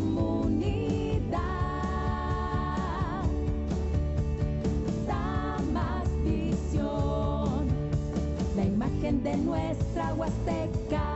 comunidad. Damas Visión, la imagen de nuestra Huasteca.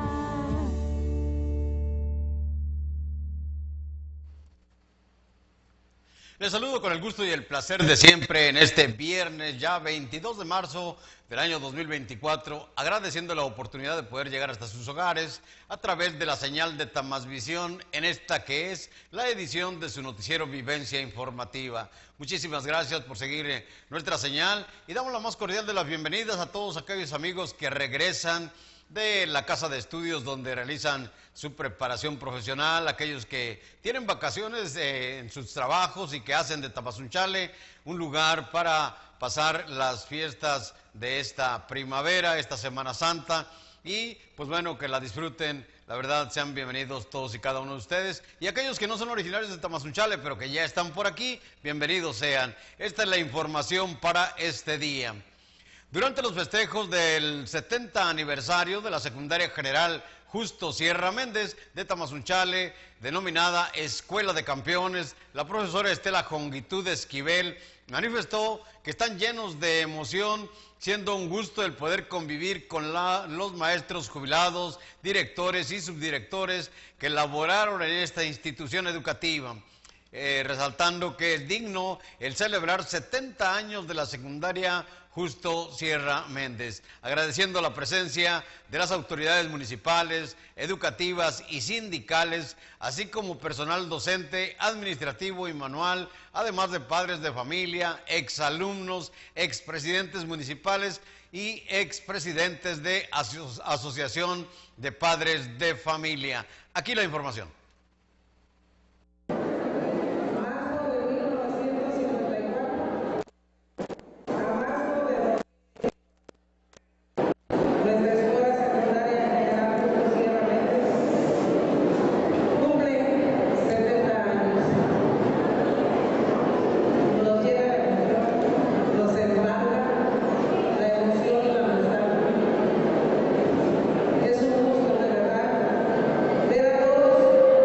Les saludo con el gusto y el placer de siempre en este viernes ya 22 de marzo del año 2024, agradeciendo la oportunidad de poder llegar hasta sus hogares a través de la señal de Tamasvisión en esta que es la edición de su noticiero Vivencia Informativa. Muchísimas gracias por seguir nuestra señal y damos la más cordial de las bienvenidas a todos aquellos amigos que regresan de la casa de estudios donde realizan su preparación profesional, aquellos que tienen vacaciones en sus trabajos y que hacen de Tamazunchale un lugar para pasar las fiestas de esta primavera, esta Semana Santa, y pues bueno, que la disfruten. La verdad, sean bienvenidos todos y cada uno de ustedes. Y aquellos que no son originarios de Tamazunchale, pero que ya están por aquí, bienvenidos sean. Esta es la información para este día. Durante los festejos del 70 aniversario de la Secundaria General Justo Sierra Méndez de Tamazunchale, denominada Escuela de Campeones, la profesora Estela Jongitud Esquivel manifestó que están llenos de emoción, siendo un gusto el poder convivir con los maestros jubilados, directores y subdirectores que laboraron en esta institución educativa. Resaltando que es digno el celebrar 70 años de la secundaria Justo Sierra Méndez, agradeciendo la presencia de las autoridades municipales, educativas y sindicales, así como personal docente, administrativo y manual, además de padres de familia, exalumnos, expresidentes municipales y expresidentes de Asociación de Padres de Familia. Aquí la información. Es un gusto de verdad ver a todos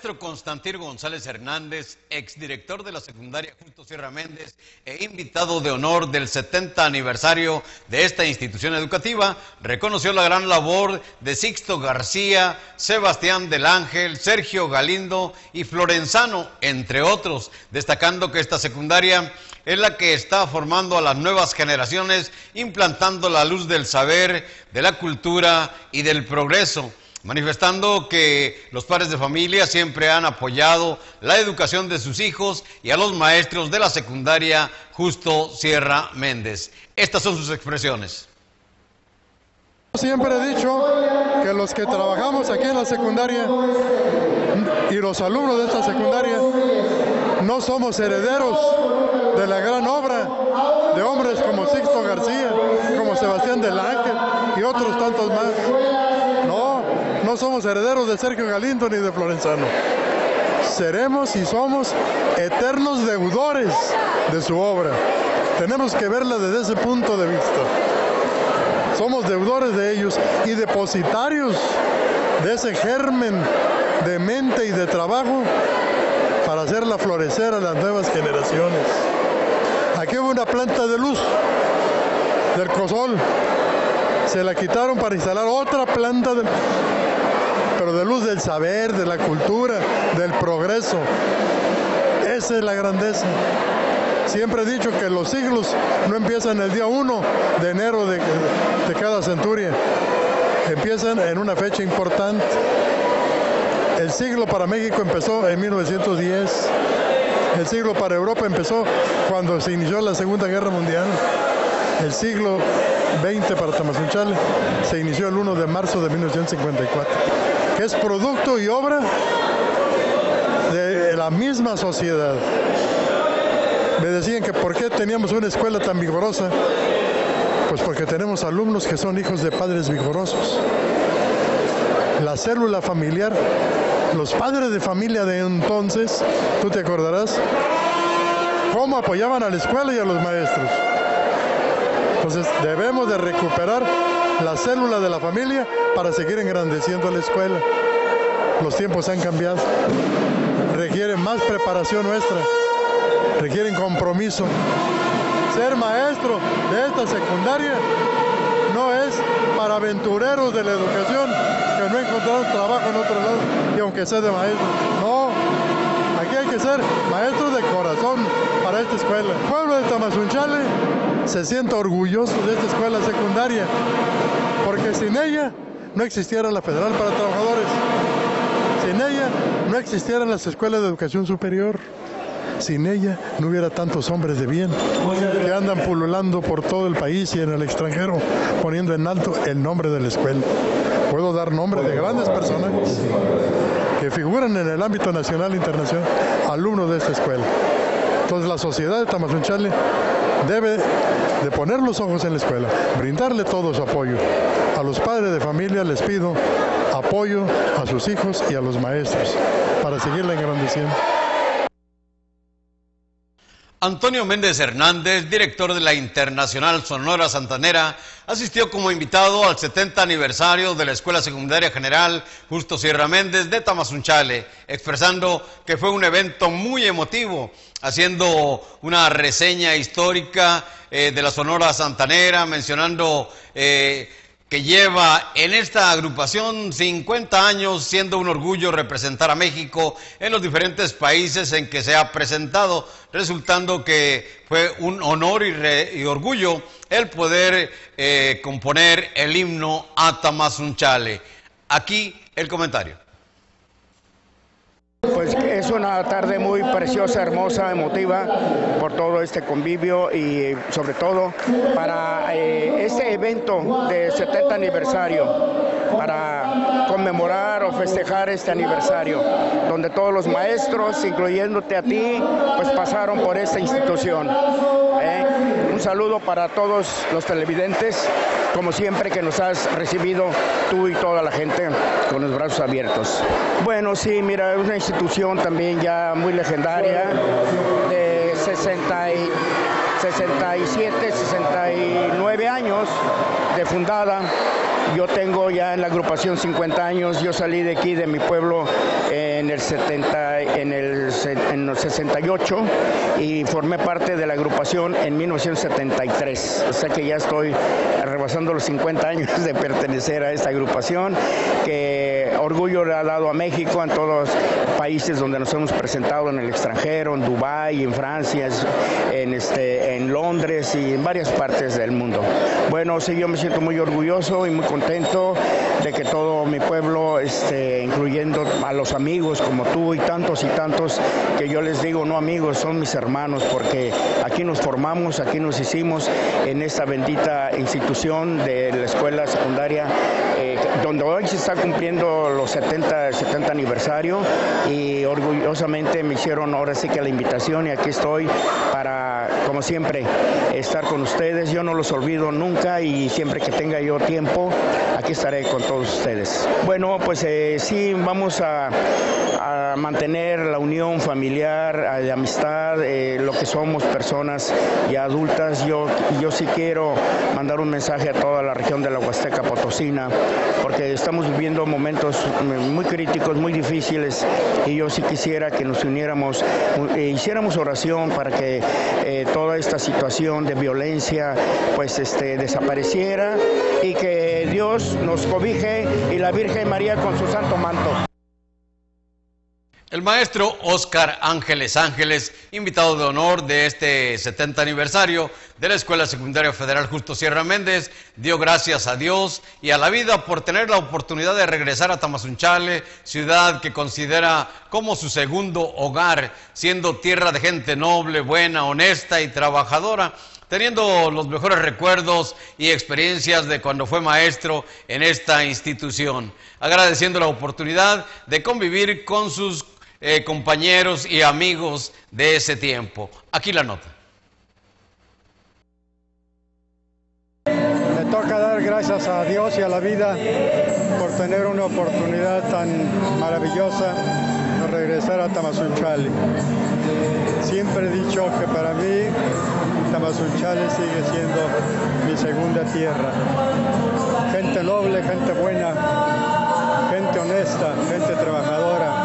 maestro Constantino González Hernández, exdirector de la secundaria Justo Sierra Méndez e invitado de honor del 70 aniversario de esta institución educativa, reconoció la gran labor de Sixto García, Sebastián del Ángel, Sergio Galindo y Florenzano, entre otros, destacando que esta secundaria es la que está formando a las nuevas generaciones, implantando la luz del saber, de la cultura y del progreso, manifestando que los padres de familia siempre han apoyado la educación de sus hijos y a los maestros de la secundaria Justo Sierra Méndez. Estas son sus expresiones. Siempre he dicho que los que trabajamos aquí en la secundaria y los alumnos de esta secundaria no somos herederos de la gran obra de hombres como Sixto García, como Sebastián del Ángel y otros tantos más. No somos herederos de Sergio Galindo ni de Florenzano. Seremos y somos eternos deudores de su obra. Tenemos que verla desde ese punto de vista. Somos deudores de ellos y depositarios de ese germen de mente y de trabajo para hacerla florecer a las nuevas generaciones. Aquí hubo una planta de luz del COSOL. Se la quitaron para instalar otra planta pero de luz del saber, de la cultura, del progreso. Esa es la grandeza. Siempre he dicho que los siglos no empiezan el día 1 de enero de cada centuria. Empiezan en una fecha importante. El siglo para México empezó en 1910. El siglo para Europa empezó cuando se inició la Segunda Guerra Mundial. El siglo XX para Tamazunchale se inició el 1 de marzo de 1954, que es producto y obra de la misma sociedad. Me decían que por qué teníamos una escuela tan vigorosa. Pues porque tenemos alumnos que son hijos de padres vigorosos. La célula familiar, los padres de familia de entonces, tú te acordarás, cómo apoyaban a la escuela y a los maestros. Entonces debemos de recuperar la célula de la familia para seguir engrandeciendo la escuela. Los tiempos han cambiado, requieren más preparación nuestra, requieren compromiso. Ser maestro de esta secundaria no es para aventureros de la educación que no encontraron trabajo en otro lado y aunque sea de maestro. No, aquí hay que ser maestros de corazón para esta escuela. El pueblo de Tamazunchale se siente orgulloso de esta escuela secundaria, porque sin ella no existiera la Federal para Trabajadores, sin ella no existieran las escuelas de educación superior, sin ella no hubiera tantos hombres de bien que andan pululando por todo el país y en el extranjero poniendo en alto el nombre de la escuela. Puedo dar nombre de grandes personajes que figuran en el ámbito nacional e internacional, alumnos de esta escuela. Entonces la sociedad de Tamazunchale debe de poner los ojos en la escuela, brindarle todo su apoyo. A los padres de familia les pido apoyo a sus hijos y a los maestros para seguirla engrandeciendo. Antonio Méndez Hernández, director de la Internacional Sonora Santanera, asistió como invitado al 70 aniversario de la Escuela Secundaria General Justo Sierra Méndez de Tamazunchale, expresando que fue un evento muy emotivo, haciendo una reseña histórica de la Sonora Santanera, mencionando que lleva en esta agrupación 50 años, siendo un orgullo representar a México en los diferentes países en que se ha presentado, resultando que fue un honor y orgullo el poder componer el himno a Tamazunchale. Aquí el comentario. Pues es una tarde muy preciosa, hermosa, emotiva por todo este convivio y sobre todo para este evento de 70 aniversario, para conmemorar o festejar este aniversario, donde todos los maestros, incluyéndote a ti, pues pasaron por esta institución. Un saludo para todos los televidentes, como siempre que nos has recibido tú y toda la gente con los brazos abiertos. Bueno, sí, mira, es una institución también ya muy legendaria, de 67, 69 años de fundada, Yo tengo ya en la agrupación 50 años, yo salí de aquí, de mi pueblo, en el 68 y formé parte de la agrupación en 1973. O sea que ya estoy rebasando los 50 años de pertenecer a esta agrupación, que orgullo le ha dado a México, en todos los países donde nos hemos presentado, en el extranjero, en Dubái, en Francia, en Londres y en varias partes del mundo. Bueno, sí, yo me siento muy orgulloso y muy contento de que todo mi pueblo, incluyendo a los amigos como tú y tantos, que yo les digo, no amigos, son mis hermanos, porque aquí nos formamos, aquí nos hicimos en esta bendita institución de la escuela secundaria, donde hoy se está cumpliendo los 70 aniversario, y orgullosamente me hicieron ahora sí que la invitación, y aquí estoy para, como siempre, estar con ustedes. Yo no los olvido nunca, y siempre que tenga yo tiempo, aquí estaré con todos ustedes. Bueno, pues sí, vamos a mantener la unión familiar, de amistad, lo que somos personas ya adultas. Yo sí quiero mandar un mensaje a toda la región de la Huasteca Potosina, porque estamos viviendo momentos muy críticos, muy difíciles, y yo sí quisiera que nos uniéramos, hiciéramos oración para que toda esta situación de violencia pues desapareciera, y que Dios nos cobije y la Virgen María con su santo manto. El maestro Óscar Ángeles, invitado de honor de este 70 aniversario de la Escuela Secundaria Federal Justo Sierra Méndez, dio gracias a Dios y a la vida por tener la oportunidad de regresar a Tamazunchale, ciudad que considera como su segundo hogar, siendo tierra de gente noble, buena, honesta y trabajadora, teniendo los mejores recuerdos y experiencias de cuando fue maestro en esta institución, agradeciendo la oportunidad de convivir con sus compañeros y amigos de ese tiempo. Aquí la nota. Me toca dar gracias a Dios y a la vida por tener una oportunidad tan maravillosa de regresar a Tamazunchale. Siempre he dicho que para mí Tamazunchale sigue siendo mi segunda tierra. Gente noble, gente buena, gente honesta, gente trabajadora.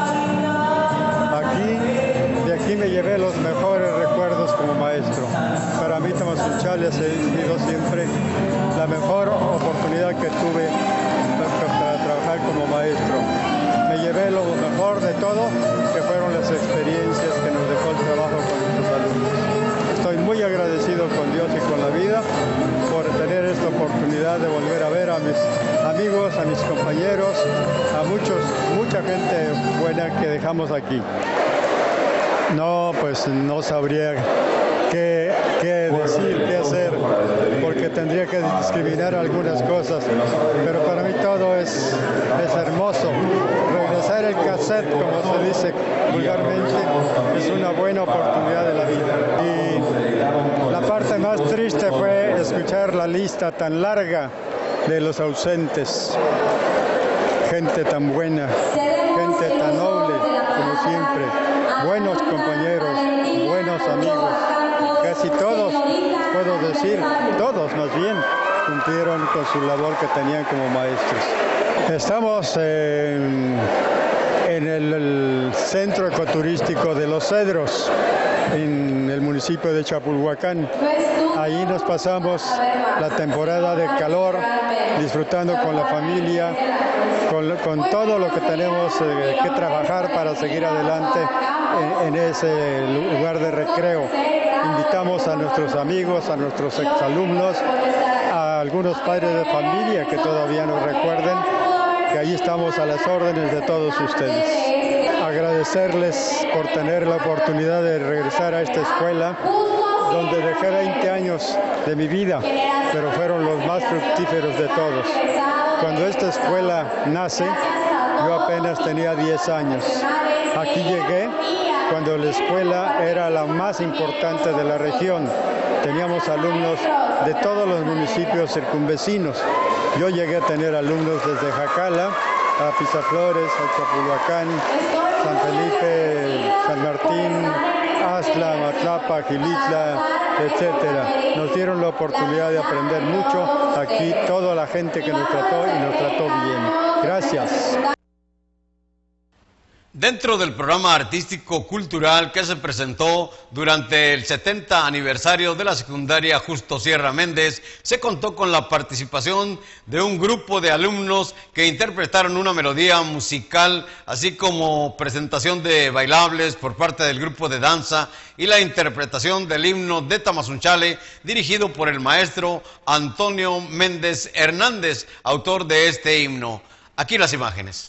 De aquí me llevé los mejores recuerdos como maestro. Para mí Tamazunchale ha sido siempre la mejor oportunidad que tuve para trabajar como maestro. Me llevé lo mejor de todo, que fueron las experiencias que nos dejó el trabajo con nuestros alumnos. Estoy muy agradecido con Dios y con la vida por tener esta oportunidad de volver a ver a mis amigos, a mis compañeros, a mucha gente buena que dejamos aquí. No, pues no sabría qué decir, qué hacer, porque tendría que discriminar algunas cosas, pero para mí todo es hermoso. Regresar el cassette, como se dice vulgarmente, es una buena oportunidad de la vida. Y la parte más triste fue escuchar la lista tan larga de los ausentes. Gente tan buena, gente tan noble como siempre, buenos compañeros, buenos amigos. Casi todos, puedo decir, todos más bien, cumplieron con su labor que tenían como maestros. Estamos en el centro ecoturístico de Los Cedros, en el municipio de Chapulhuacán. Ahí nos pasamos la temporada de calor, disfrutando con la familia, con todo lo que tenemos que trabajar para seguir adelante en ese lugar de recreo. Invitamos a nuestros amigos, a nuestros exalumnos, a algunos padres de familia que todavía nos recuerden que ahí estamos a las órdenes de todos ustedes. Agradecerles por tener la oportunidad de regresar a esta escuela, donde dejé 20 años de mi vida, pero fueron los más fructíferos de todos. Cuando esta escuela nace, yo apenas tenía 10 años. Aquí llegué cuando la escuela era la más importante de la región. Teníamos alumnos de todos los municipios circunvecinos. Yo llegué a tener alumnos desde Jacala a Pizaflores, a Chapulhuacán, San Felipe, San Martín, Aztla, Matlapa, Gilitla, etcétera. Nos dieron la oportunidad de aprender mucho aquí, toda la gente que nos trató y nos trató bien. Gracias. Dentro del programa artístico-cultural que se presentó durante el 70 aniversario de la secundaria Justo Sierra Méndez, se contó con la participación de un grupo de alumnos que interpretaron una melodía musical, así como presentación de bailables por parte del grupo de danza y la interpretación del himno de Tamazunchale, dirigido por el maestro Antonio Méndez Hernández, autor de este himno. Aquí las imágenes.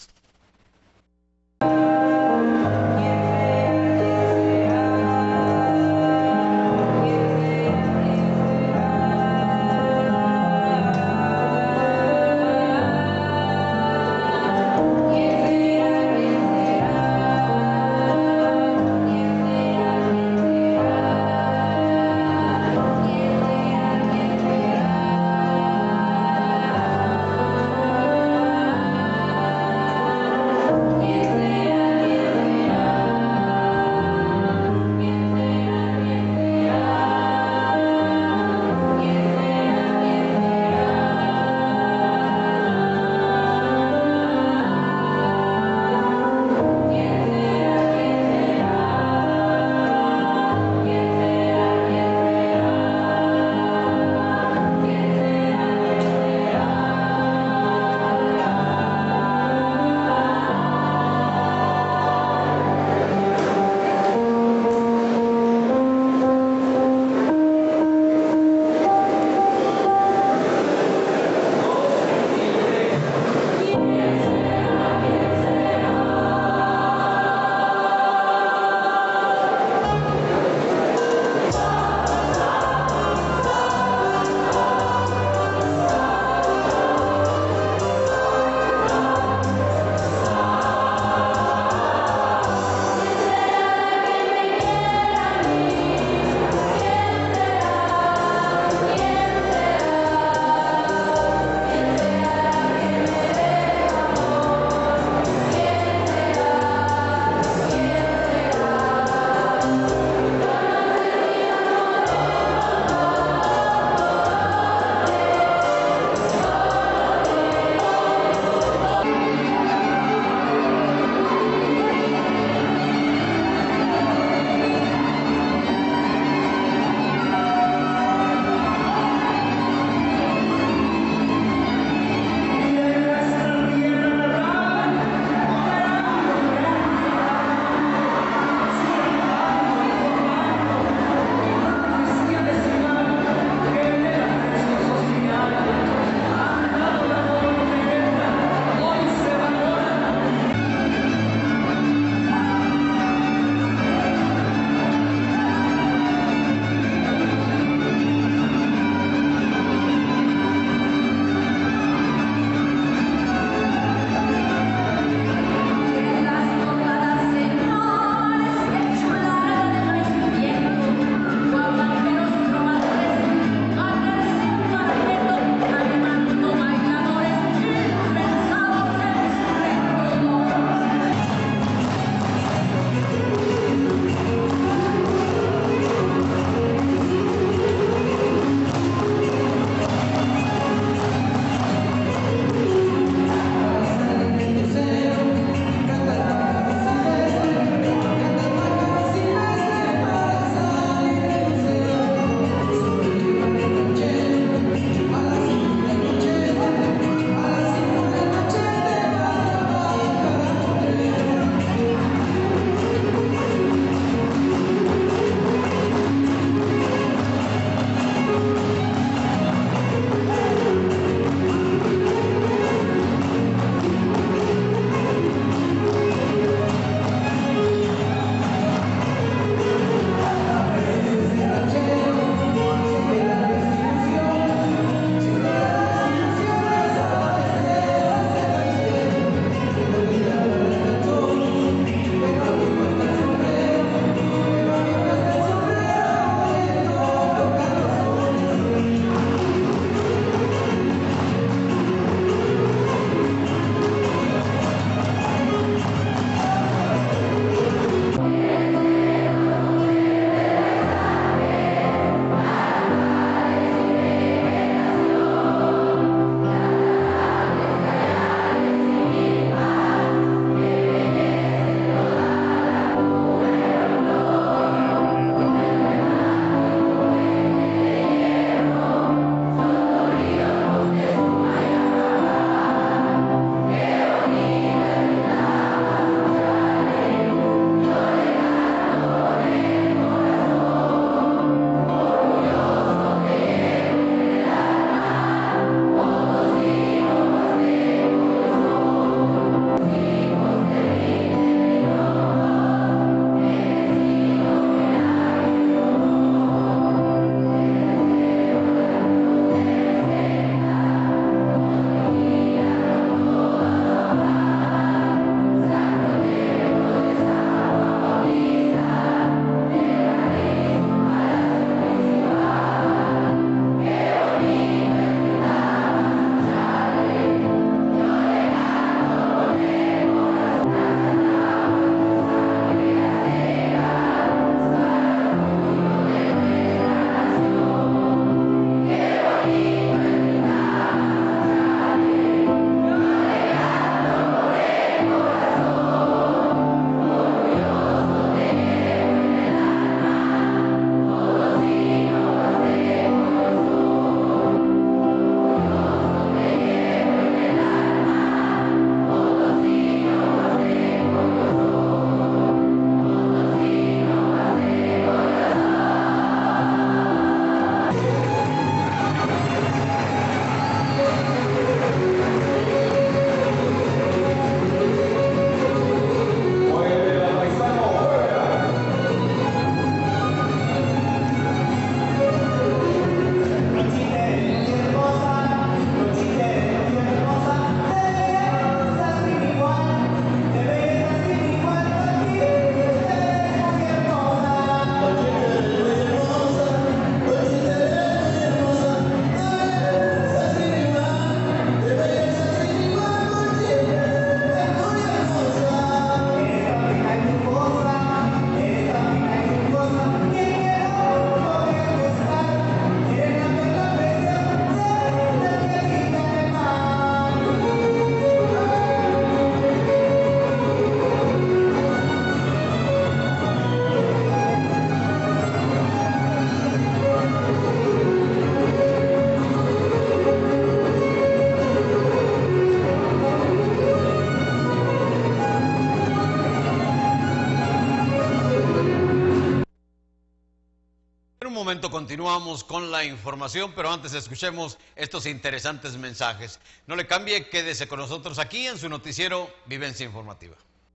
En un momento continuamos con la información, pero antes escuchemos estos interesantes mensajes. No le cambie, quédese con nosotros aquí en su noticiero Vivencia Informativa.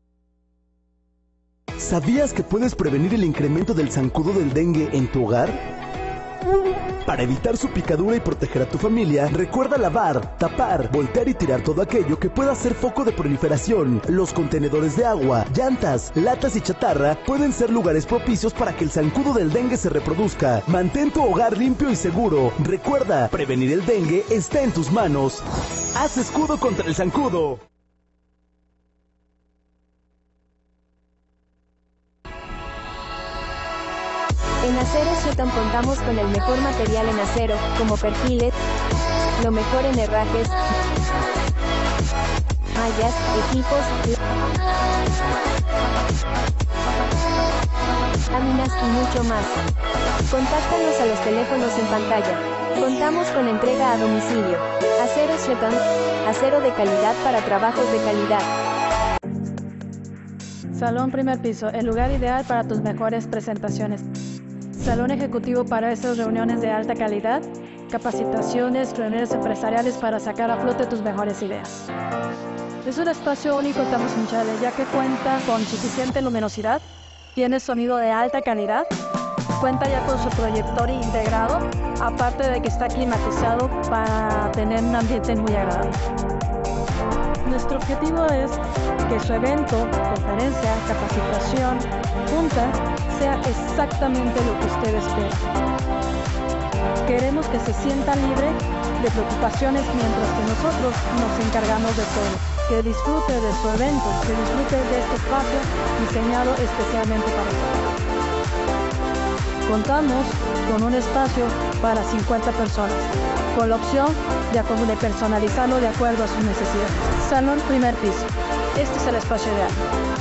¿Sabías que puedes prevenir el incremento del zancudo del dengue en tu hogar? Para evitar su picadura y proteger a tu familia, recuerda lavar, tapar, voltear y tirar todo aquello que pueda ser foco de proliferación. Los contenedores de agua, llantas, latas y chatarra pueden ser lugares propicios para que el zancudo del dengue se reproduzca. Mantén tu hogar limpio y seguro. Recuerda, prevenir el dengue está en tus manos. Haz escudo contra el zancudo. En Aceros Shoton contamos con el mejor material en acero, como perfiles, lo mejor en herrajes, mallas, equipos, láminas y mucho más. Contáctanos a los teléfonos en pantalla. Contamos con entrega a domicilio. Aceros Shoton, acero de calidad para trabajos de calidad. Salón primer piso, el lugar ideal para tus mejores presentaciones. Salón ejecutivo para esas reuniones de alta calidad, capacitaciones, reuniones empresariales para sacar a flote tus mejores ideas. Es un espacio único Tamus Munchale, ya que cuenta con suficiente luminosidad, tiene sonido de alta calidad, cuenta ya con su proyector integrado, aparte de que está climatizado para tener un ambiente muy agradable. Nuestro objetivo es que su evento, conferencia, capacitación, junta, sea exactamente lo que usted espera. Queremos que se sienta libre de preocupaciones mientras que nosotros nos encargamos de todo. Que disfrute de su evento, que disfrute de este espacio diseñado especialmente para usted. Contamos con un espacio para 50 personas, con la opción de personalizarlo de acuerdo a sus necesidades. Salón primer piso. Este es el espacio ideal.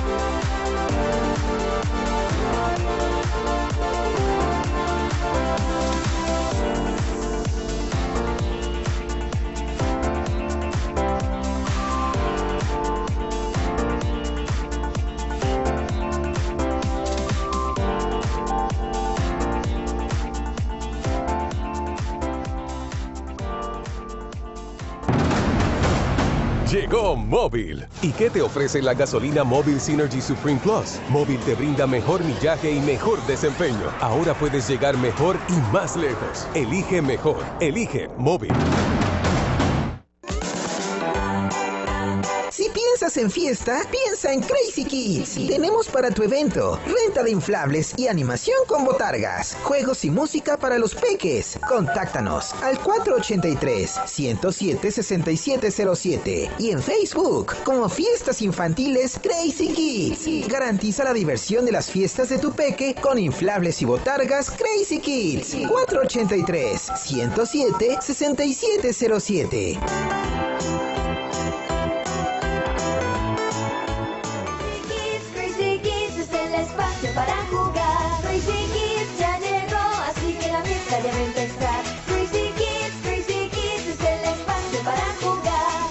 Llegó Móvil. ¿Y qué te ofrece la gasolina Móvil Synergy Supreme Plus? Móvil te brinda mejor millaje y mejor desempeño. Ahora puedes llegar mejor y más lejos. Elige mejor. Elige Móvil. Si piensas en fiesta, piensa en Crazy Kids. Tenemos para tu evento renta de inflables y animación con botargas, juegos y música para los peques. Contáctanos al 483-107-6707 y en Facebook como Fiestas Infantiles Crazy Kids. Garantiza la diversión de las fiestas de tu peque con inflables y botargas Crazy Kids. 483-107-6707. Para jugar, Crazy Kids ya llegó, así que la fiesta ya va a empezar. Crazy Kids es el espacio para jugar.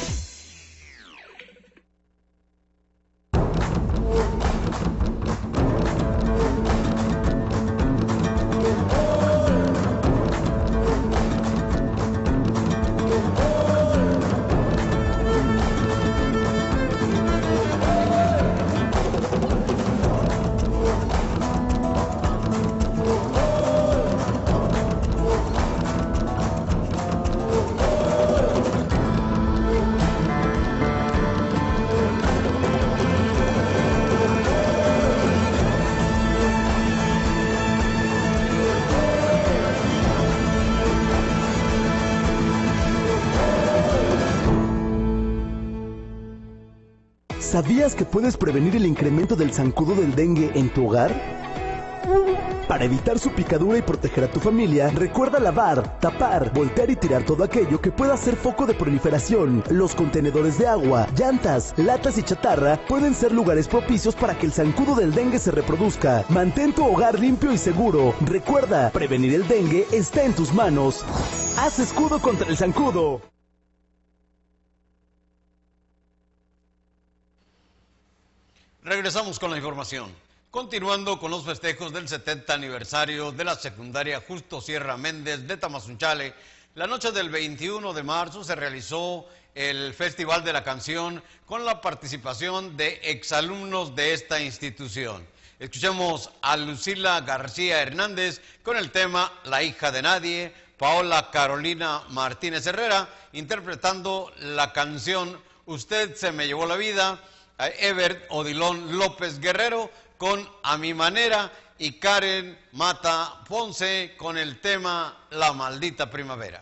¿Sabías que puedes prevenir el incremento del zancudo del dengue en tu hogar? Para evitar su picadura y proteger a tu familia, recuerda lavar, tapar, voltear y tirar todo aquello que pueda ser foco de proliferación. Los contenedores de agua, llantas, latas y chatarra pueden ser lugares propicios para que el zancudo del dengue se reproduzca. Mantén tu hogar limpio y seguro. Recuerda, prevenir el dengue está en tus manos. Haz escudo contra el zancudo. Regresamos con la información. Continuando con los festejos del 70 aniversario de la secundaria Justo Sierra Méndez de Tamazunchale, la noche del 21 de marzo se realizó el Festival de la Canción con la participación de exalumnos de esta institución. Escuchemos a Lucila García Hernández con el tema La hija de nadie, Paola Carolina Martínez Herrera interpretando la canción Usted se me llevó la vida, a Ebert Odilón López Guerrero con A mi manera y Karen Mata Ponce con el tema La maldita primavera.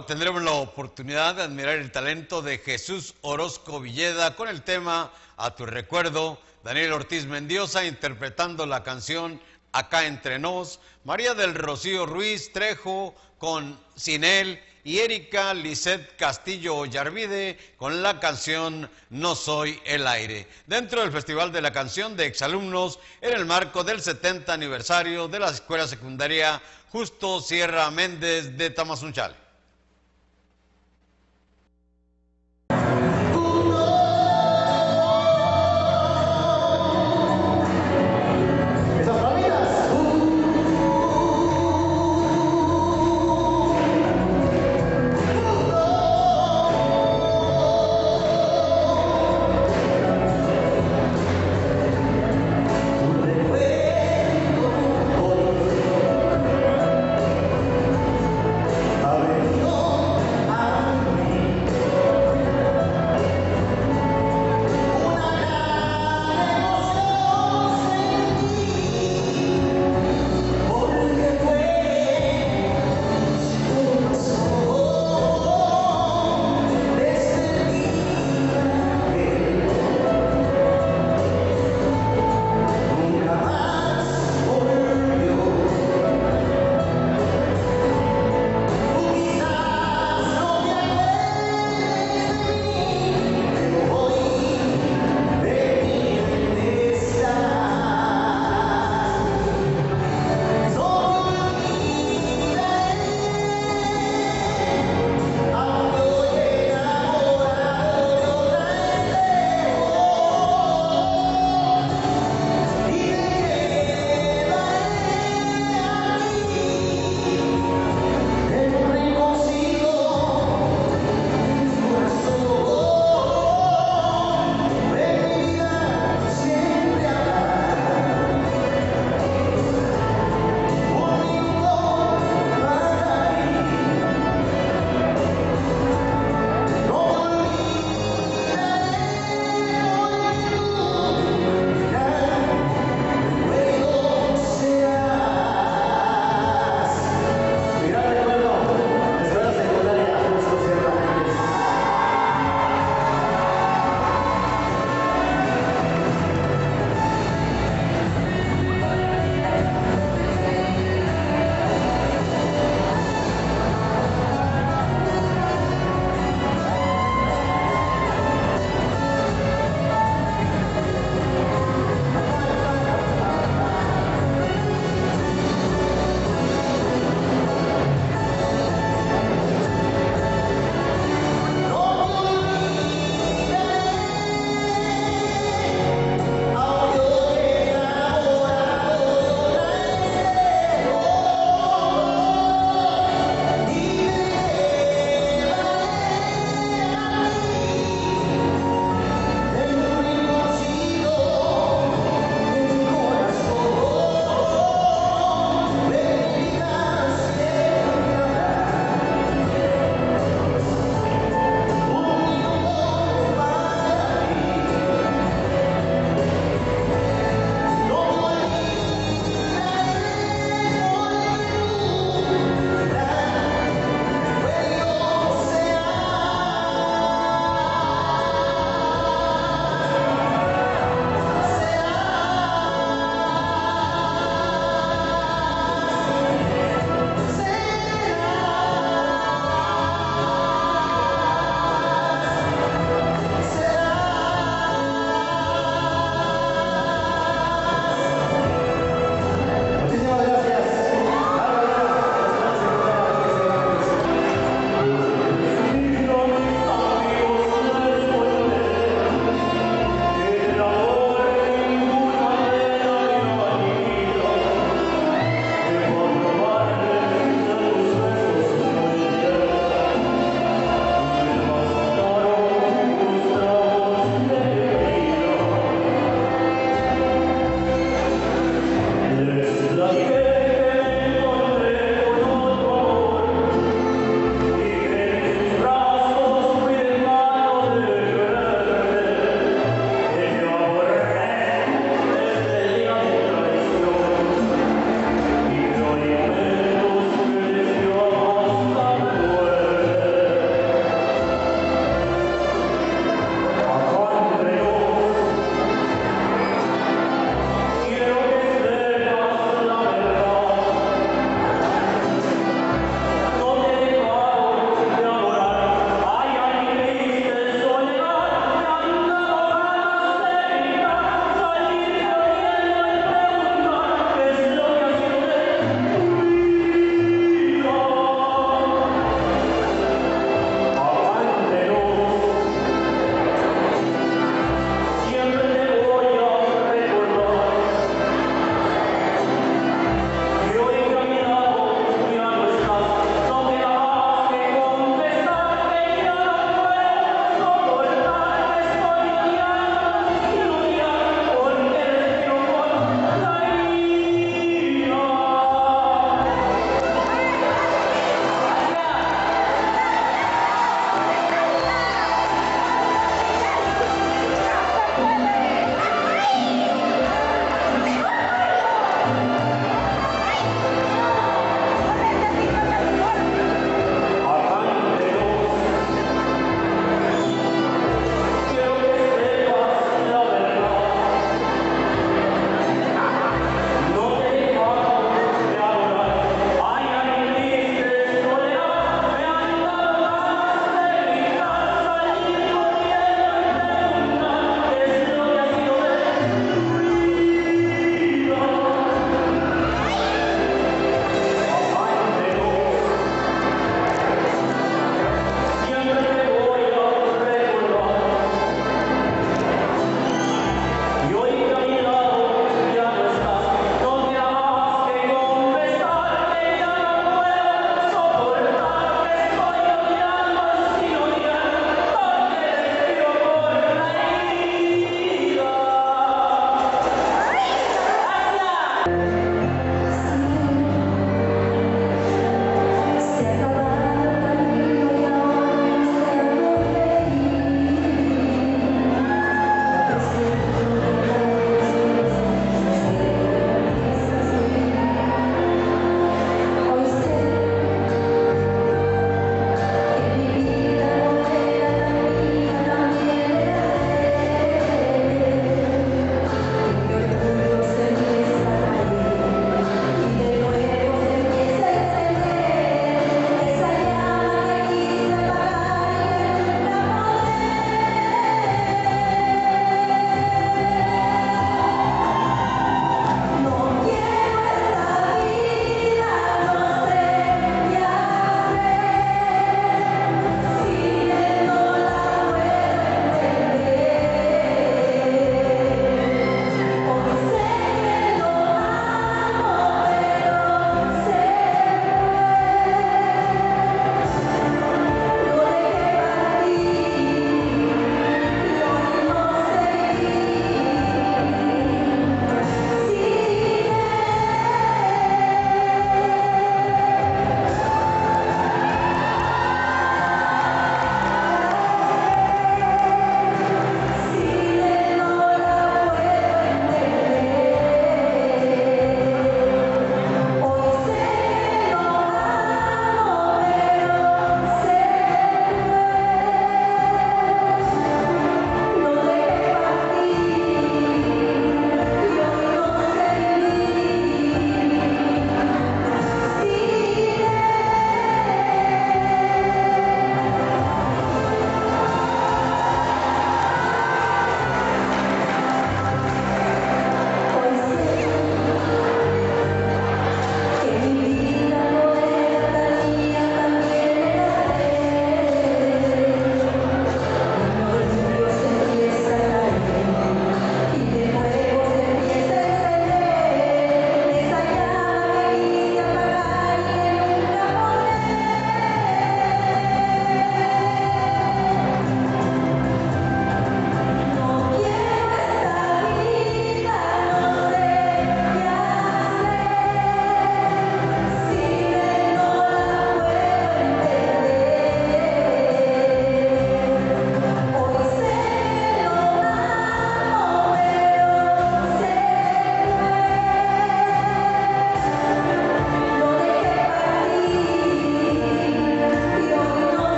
Ahora tendremos la oportunidad de admirar el talento de Jesús Orozco Villeda con el tema A tu recuerdo, Daniel Ortiz Mendiosa interpretando la canción Acá entre nos, María del Rocío Ruiz Trejo con Sin él y Erika Lisset Castillo Ollarvide con la canción No soy el aire, dentro del Festival de la Canción de Exalumnos en el marco del 70 aniversario de la Escuela Secundaria Justo Sierra Méndez de Tamazunchale.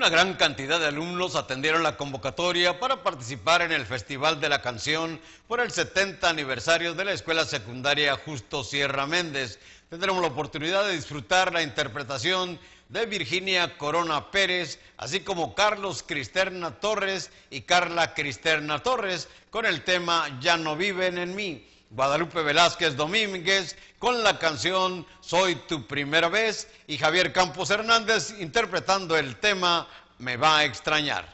Una gran cantidad de alumnos atendieron la convocatoria para participar en el Festival de la Canción por el 70 aniversario de la Escuela Secundaria Justo Sierra Méndez. Tendremos la oportunidad de disfrutar la interpretación de Virginia Corona Pérez, así como Carlos Cristerna Torres y Carla Cristerna Torres, con el tema Ya no viven en mí. Guadalupe Velázquez Domínguez con la canción Soy tu primera vez y Javier Campos Hernández interpretando el tema Me va a extrañar.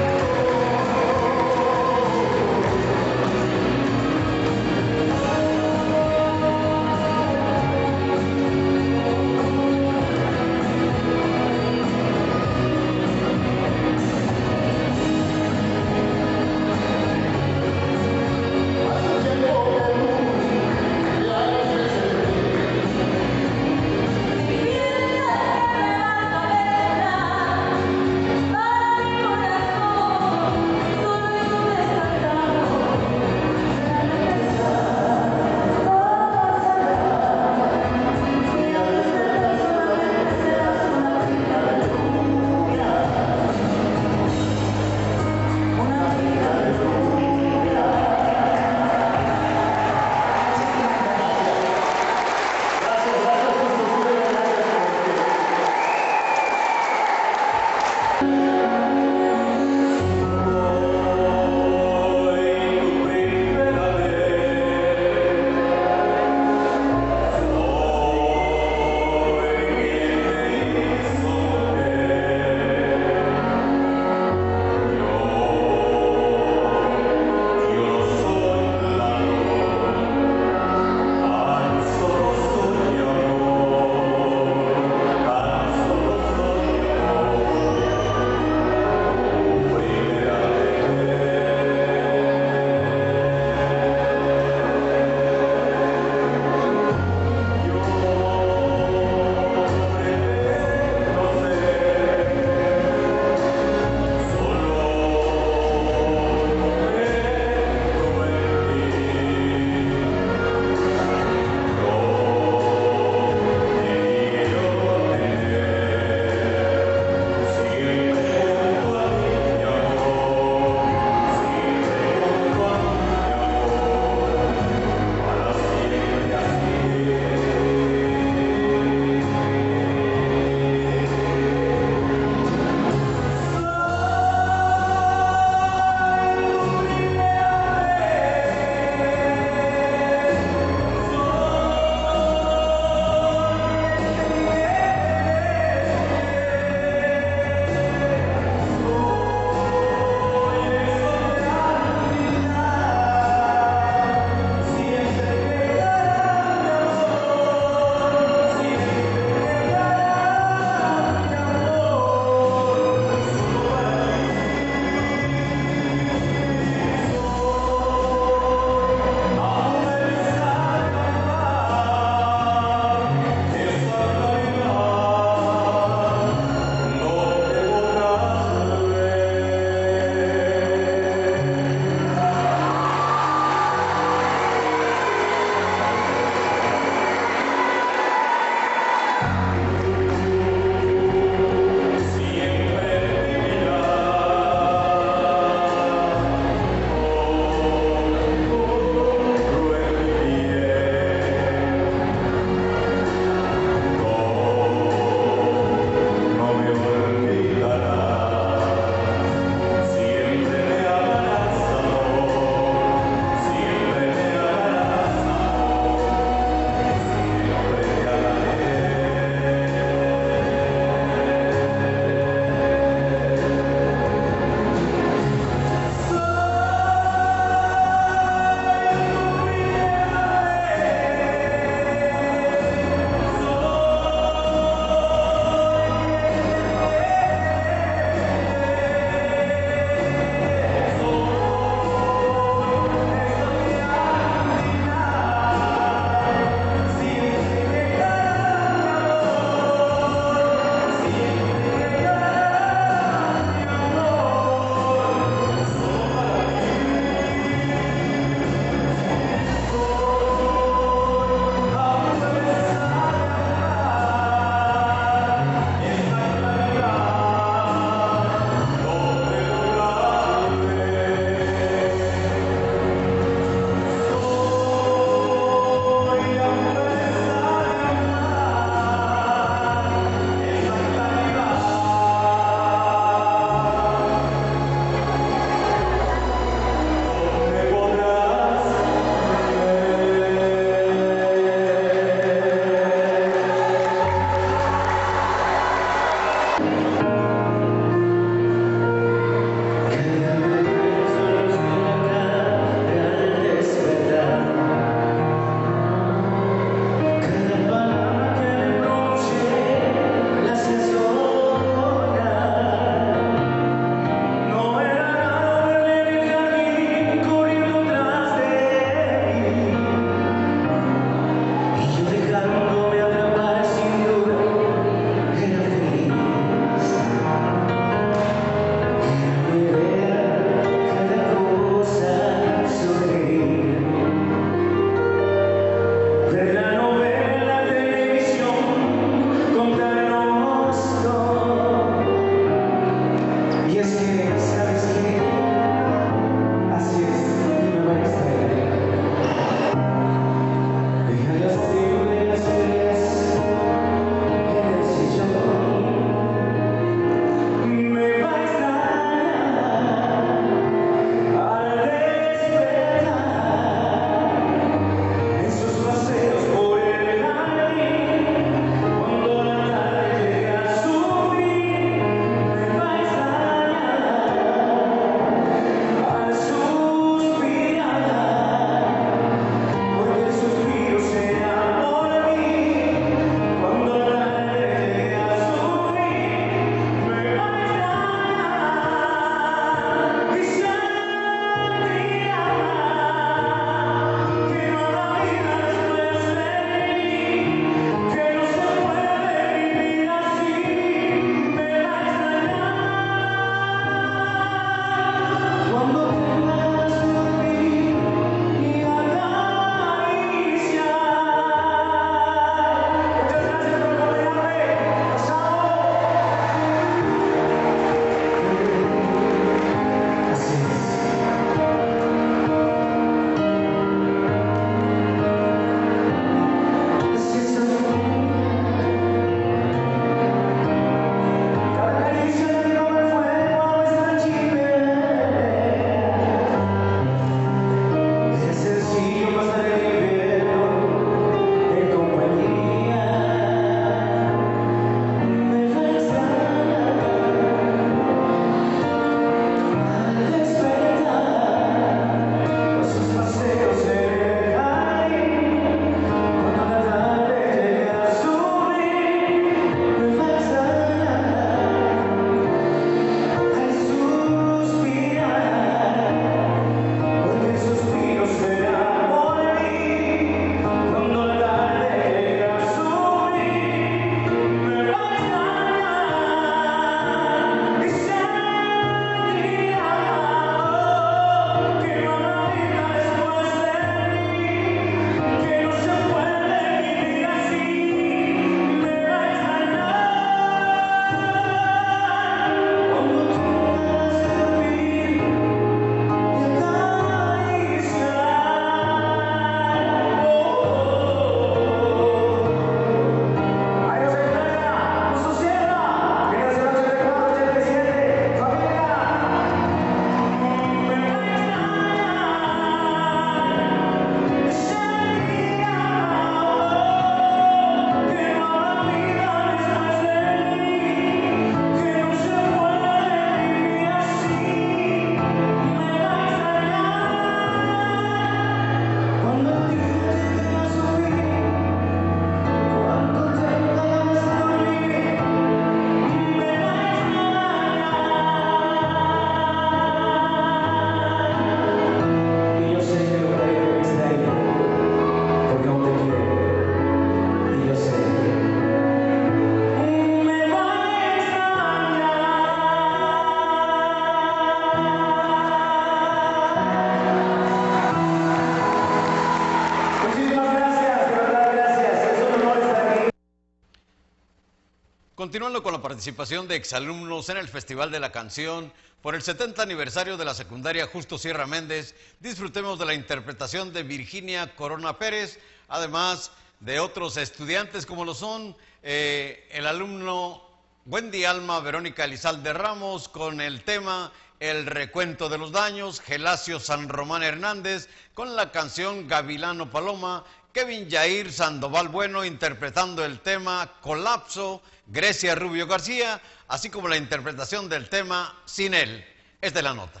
Continuando con la participación de exalumnos en el Festival de la Canción, por el 70 aniversario de la secundaria Justo Sierra Méndez, disfrutemos de la interpretación de Virginia Corona Pérez, además de otros estudiantes como lo son el alumno Wendy Alma Verónica Elizalde Ramos con el tema El Recuento de los Daños, Gelasio San Román Hernández con la canción Gavilano Paloma, Kevin Yair Sandoval Bueno interpretando el tema Colapso, Grecia Rubio García, así como la interpretación del tema Sin Él. Esta es la nota.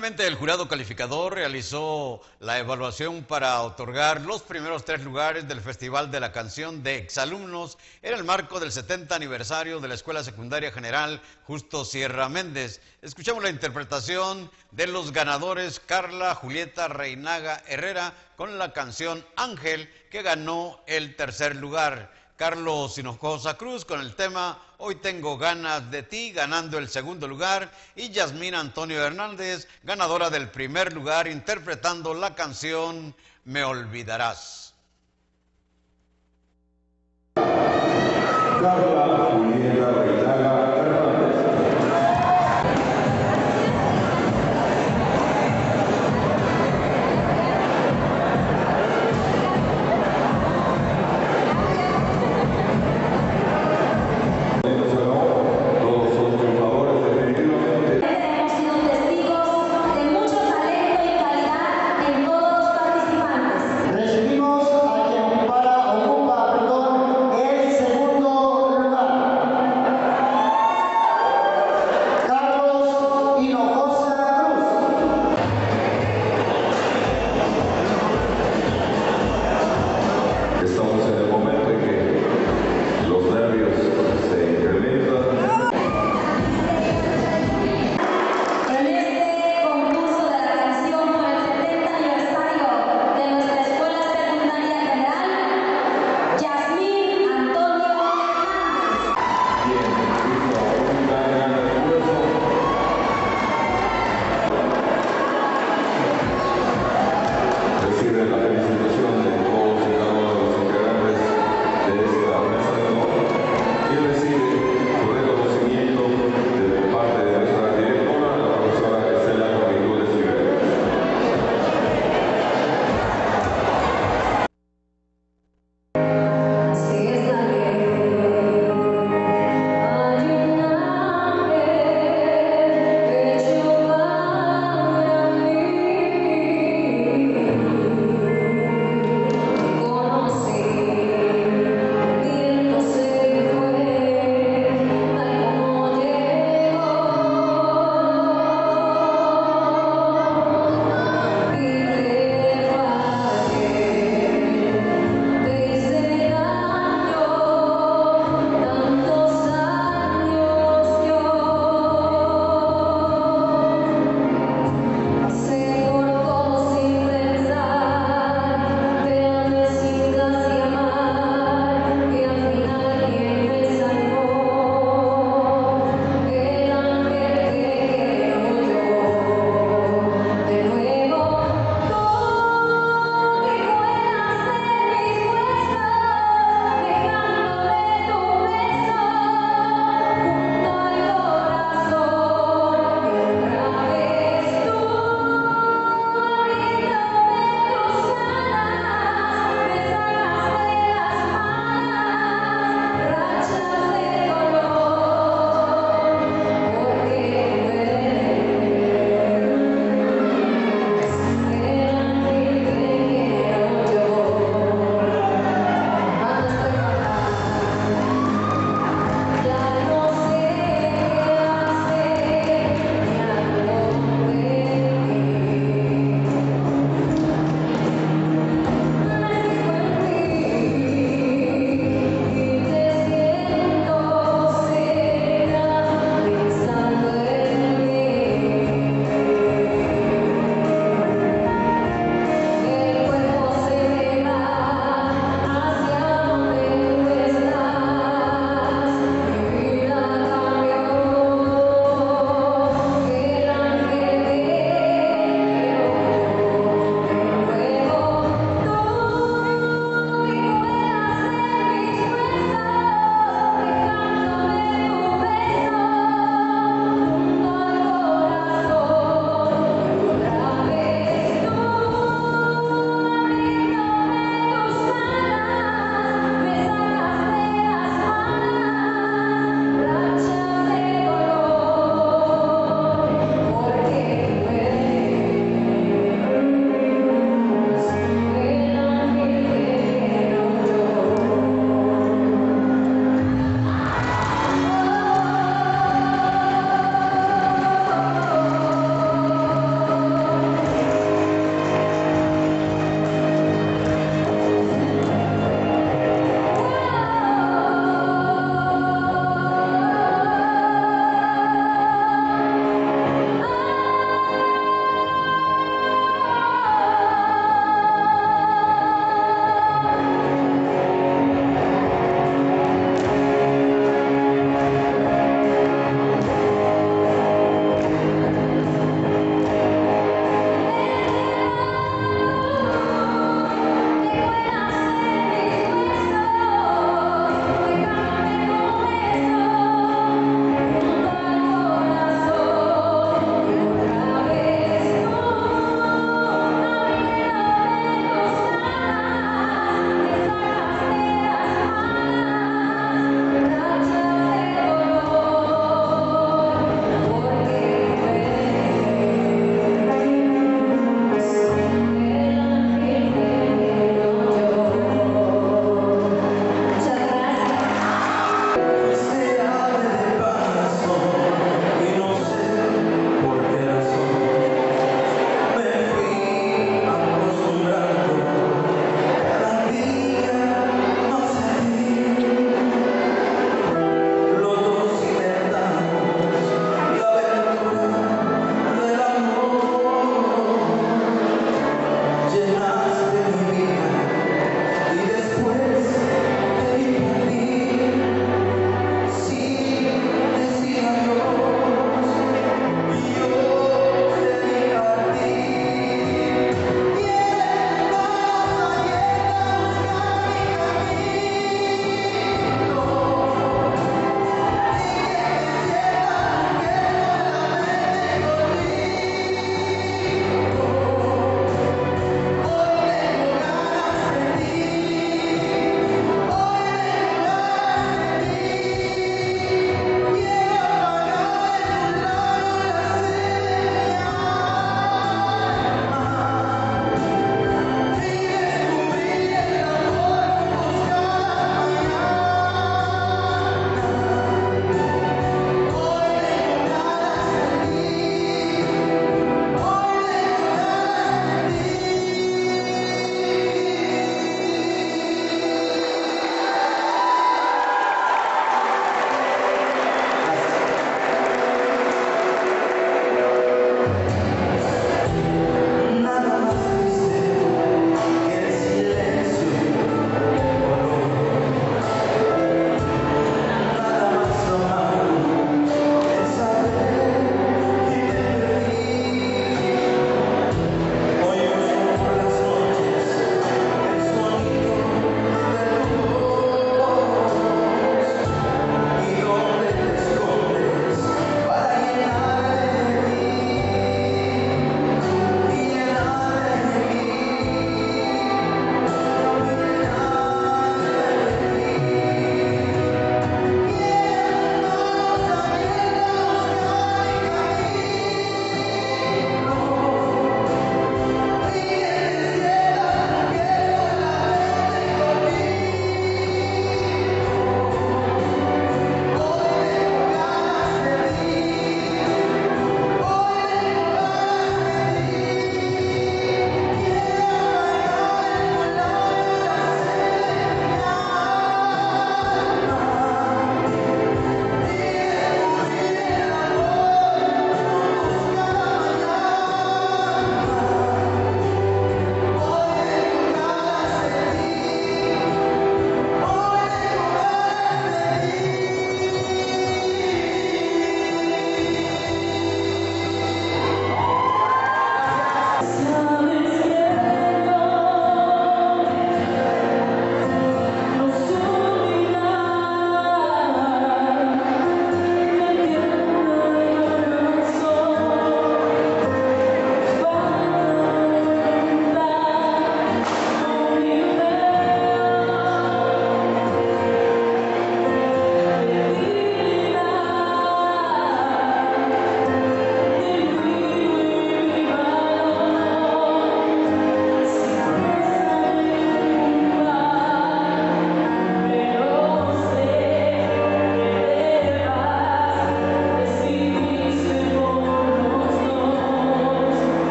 Finalmente, el jurado calificador realizó la evaluación para otorgar los primeros 3 lugares del Festival de la Canción de Exalumnos en el marco del 70 aniversario de la Escuela Secundaria General Justo Sierra Méndez. Escuchamos la interpretación de los ganadores Carla Julieta Reinaga Herrera con la canción Ángel, que ganó el 3er lugar. Carlos Hinojosa Cruz con el tema Hoy tengo ganas de ti, ganando el 2º lugar, y Yasmín Antonio Hernández, ganadora del 1er lugar, interpretando la canción Me Olvidarás. Carla Julieta Reinaga Hernández.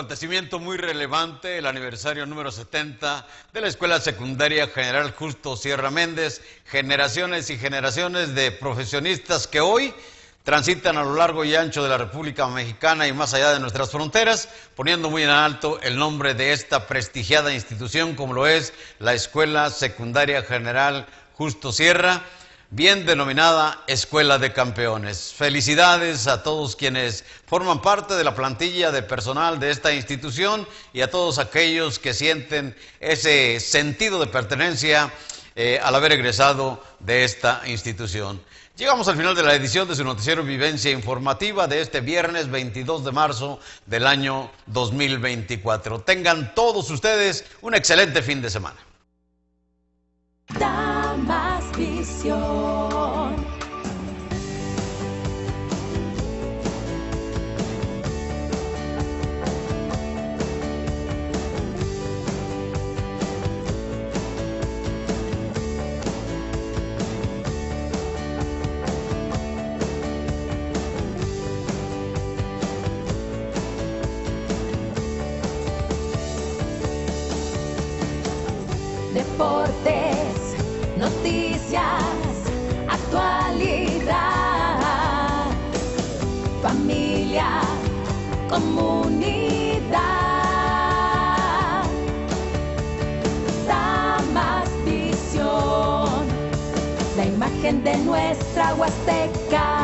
acontecimiento muy relevante, el aniversario número 70 de la Escuela Secundaria General Justo Sierra Méndez, generaciones y generaciones de profesionistas que hoy transitan a lo largo y ancho de la República Mexicana y más allá de nuestras fronteras, poniendo muy en alto el nombre de esta prestigiada institución como lo es la Escuela Secundaria General Justo Sierra, bien denominada Escuela de Campeones. Felicidades a todos quienes forman parte de la plantilla de personal de esta institución y a todos aquellos que sienten ese sentido de pertenencia al haber egresado de esta institución. Llegamos al final de la edición de su noticiero Vivencia Informativa de este viernes 22 de marzo del año 2024. Tengan todos ustedes un excelente fin de semana. Damas Visión. Deportes, noticias, actualidad, familia, comunidad. Damas Visión, la imagen de nuestra Huasteca.